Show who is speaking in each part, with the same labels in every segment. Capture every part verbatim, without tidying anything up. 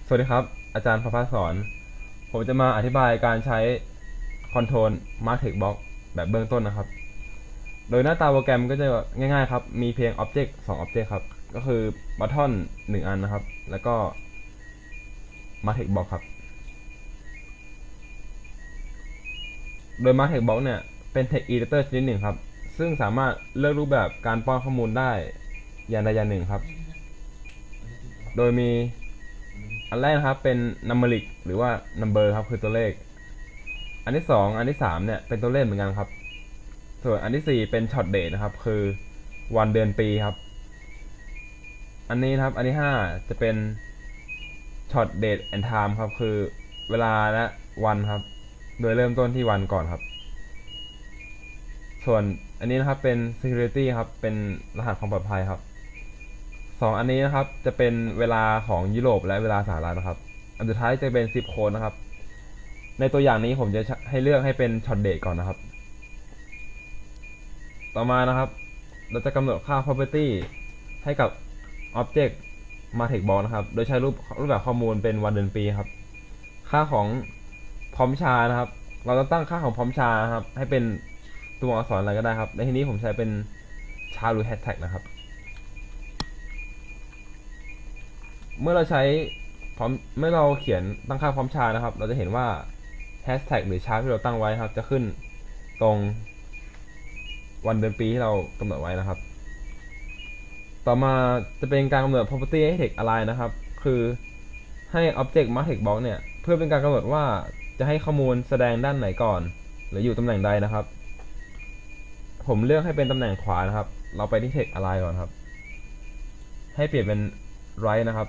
Speaker 1: สวัสดีครับอาจารย์ประภาสสอนผมจะมาอธิบายการใช้คอนโทรล Martech Box แบบเบื้องต้นนะครับโดยหน้าตาโปรแกรมก็จะง่ายๆครับมีเพียง Object สอง Object ครับก็คือ Button หนึ่งอันนะครับแล้วก็ Martech Box ครับโดย Martech Box เนี่ยเป็น Text Editor ชนิดหนึ่งครับซึ่งสามารถเลือกรูปแบบการป้อนข้อมูลได้อย่างใดอย่างหนึ่งครับโดยมีอันแรกนะครับเป็น numeric หรือว่า number ครับคือตัวเลขอันที่สองอันที่สามเนี่ยเป็นตัวเลขเหมือนกันครับส่วนอันที่สี่เป็น short date นะครับคือวันเดือนปีครับอันนี้นะครับอันที่ห้าจะเป็น short date and time ครับคือเวลาและวันครับโดยเริ่มต้นที่วันก่อนครับส่วนอันนี้นะครับเป็น security ครับเป็นรหัสความปลอดภัยครับสองอันนี้นะครับจะเป็นเวลาของยุโรปและเวลาสหรัฐนะครับอันสุดท้ายจะเป็น zip code นะครับในตัวอย่างนี้ผมจะให้เลือกให้เป็น short date ก่อนนะครับต่อมานะครับเราจะกำหนดค่า property ให้กับ object Martech Box นะครับโดยใช้รูปรูปแบบข้อมูลเป็นวันเดือนปีครับค่าของพร้อมชานะครับเราจะตั้งค่าของพร้อมชาครับให้เป็นตัวอักษรอะไรก็ได้ครับในที่นี้ผมใช้เป็นชาหรือ hashtag นะครับเมื่อเราใช้พร้อมเมื่อเราเขียนตั้งค่าพร้อมชานะครับเราจะเห็นว่า hashtag หรือชาที่เราตั้งไว้ครับจะขึ้นตรงวันเดือนปีที่เรากำหนดไว้นะครับต่อมาจะเป็นการกำหนด property ให้ text align นะครับคือให้ object Martech Box เนี่ยเพื่อเป็นการกำหนดว่าจะให้ข้อมูลแสดงด้านไหนก่อนหรืออยู่ตำแหน่งใดนะครับผมเลือกให้เป็นตำแหน่งขวานะครับเราไปที่ text align ก่อนครับให้เปลี่ยนเป็น right นะครับ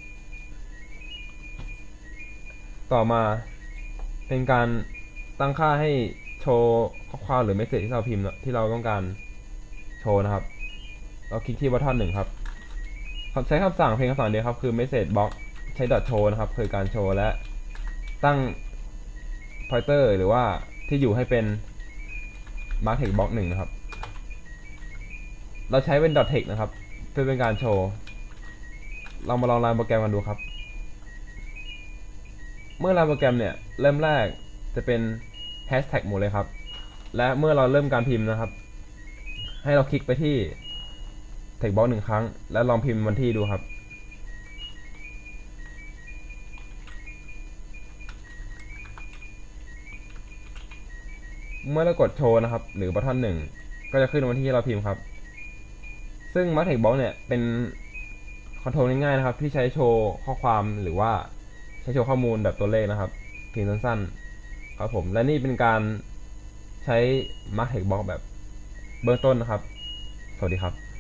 Speaker 1: ต่อมาเป็นการตั้งค่าให้โชว์ข้อความหรือเมสเสจที่เราพิมพ์ที่เราต้องการโชว์นะครับเราคลิกที่บัตทอนหนึ่งครับใช้คำสั่งเพียงคำสั่งเดียวครับคือ message box ใช้ dot show นะครับคือการโชว์และตั้ง pointer หรือว่าที่อยู่ให้เป็น martech box หนึ่งนะครับเราใช้เป็น dot text นะครับเพื่อเป็นการโชว์เรามาลองรันโปรแกรมกันดูครับเมื่อรันโปรแกรมเนี่ยเริ่มแรกจะเป็น hashtag หมดเลยครับและเมื่อเราเริ่มการพิมพ์นะครับให้เราคลิกไปที่ text box หนึ่งครั้งแล้วลองพิมพ์วันที่ดูครับเมื่อเรากดโชว์นะครับหรือบัตทอนหนึ่งก็จะขึ้นวันที่เราพิมพ์ครับซึ่ง Martech Box เนี่ยเป็นคอนโทรลง่ายๆนะครับที่ใช้โชว์ข้อความหรือว่าใช้โชว์ข้อมูลแบบตัวเลขนะครับเพียงสั้นๆครับผมและนี่เป็นการใช้ Martech Box แบบเบื้องต้นนะครับสวัสดีครับ